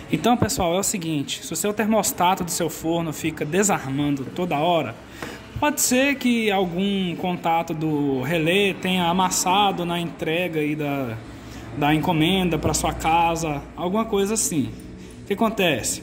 Então, pessoal, é o seguinte, se o seu termostato do seu forno fica desarmando toda hora, pode ser que algum contato do relé tenha amassado na entrega aí da encomenda para sua casa, alguma coisa assim. O que acontece?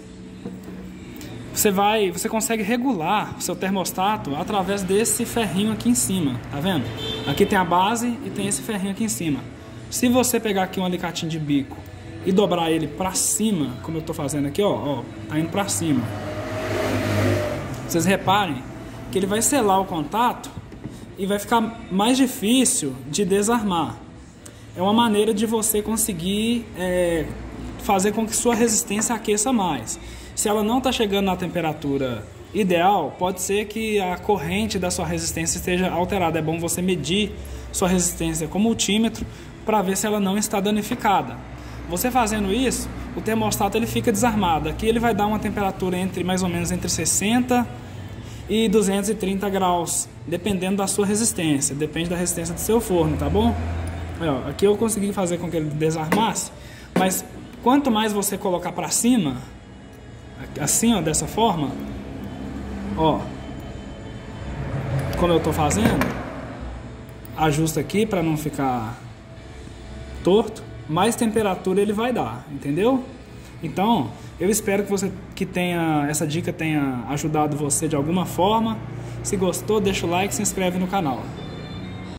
Você consegue regular o seu termostato através desse ferrinho aqui em cima, tá vendo? Aqui tem a base e tem esse ferrinho aqui em cima. Se você pegar aqui um alicatinho de bico e dobrar ele para cima, como eu estou fazendo aqui, ó, tá indo para cima. Vocês reparem que ele vai selar o contato e vai ficar mais difícil de desarmar. É uma maneira de você conseguir fazer com que sua resistência aqueça mais. Se ela não está chegando na temperatura ideal, pode ser que a corrente da sua resistência esteja alterada. É bom você medir sua resistência com multímetro para ver se ela não está danificada. Você fazendo isso, o termostato ele fica desarmado. Aqui ele vai dar uma temperatura mais ou menos entre 60 e 230 graus, dependendo da sua resistência. Depende da resistência do seu forno, tá bom? Aqui eu consegui fazer com que ele desarmasse, mas quanto mais você colocar para cima, assim, ó, dessa forma, ó, como eu tô fazendo, ajusta aqui para não ficar torto, mais temperatura ele vai dar, entendeu? Então, eu espero que essa dica tenha ajudado você de alguma forma. Se gostou, deixa o like e se inscreve no canal.